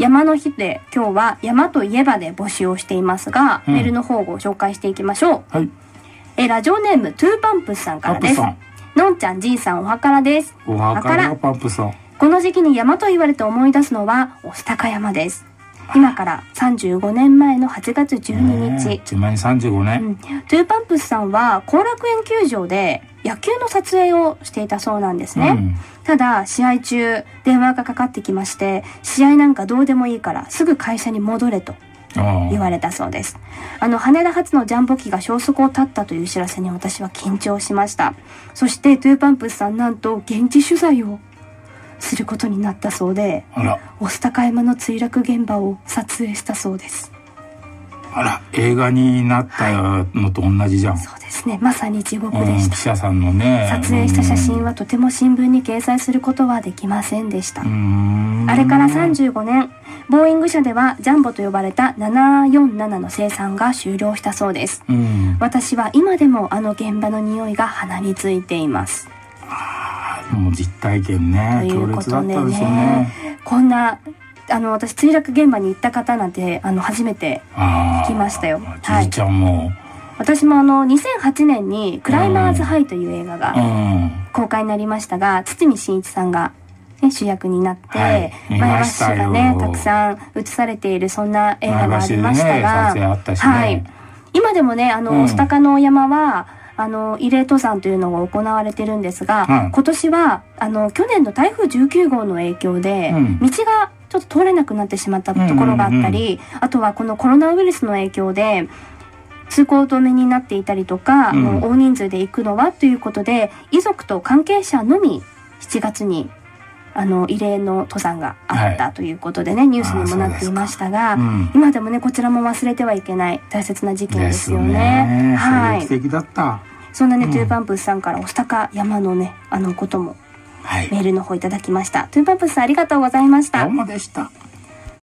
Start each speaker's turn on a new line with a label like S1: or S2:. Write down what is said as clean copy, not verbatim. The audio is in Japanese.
S1: 山の日で今日は山といえばで募集をしていますが、メールの方をご紹介していきましょう。はい、ラジオネームトゥーパンプスさんからです。のんちゃん、じいさん、おはからです。
S2: おはからパンプさん。
S1: この時期に山と言われて思い出すのは御巣鷹山です。今から35年前の8月12日。
S2: ちなみに35年、
S1: トゥーパンプスさんは後楽園球場で野球の撮影をしていたそうなんですね。ただ試合中電話がかかってきまして、試合なんかどうでもいいからすぐ会社に戻れと言われたそうです。羽田発のジャンボ機が消息を絶ったという知らせに私は緊張しました。そしてトゥーパンプスさん、なんと現地取材をすることになったそうで、御巣鷹山の墜落現場を撮影したそうです。
S2: あら、映画になったのと同じじゃん。
S1: そうですね、まさに地獄でした。
S2: 記者さんのね、
S1: 撮影した写真はとても新聞に掲載することはできませんでした。あれから35年、ボーイング社ではジャンボと呼ばれた747の生産が終了したそうです。私は今でも現場の匂いが鼻についています。
S2: もう実体験ね、強烈だったでしょうね。
S1: こんな私墜落現場に行った方なんて初めて聞きましたよ。
S2: じいちゃんも。
S1: 私も2008年にクライマーズハイという映画が公開になりましたが、堤真一さんが主役になって、前橋市がねたくさん映されている、そんな映画がありましたが、今でもね御巣鷹の山は慰霊登山というのが行われてるんですが、今年は去年の台風19号の影響で、道がちょっと通れなくなってしまったところがあったり、あとはこのコロナウイルスの影響で通行止めになっていたりとか、大人数で行くのはということで、遺族と関係者のみ7月に慰霊の登山があったということでね、ニュースにもなっていましたが、今でもねこちらも忘れてはいけない大切な事件ですよね。
S2: 衝撃的だった。
S1: そんなね、トゥーパンプスさんから御巣鷹山のねこともメールの方いただきました。トゥーパンプスさん、ありがとうございました。
S2: どうもでした。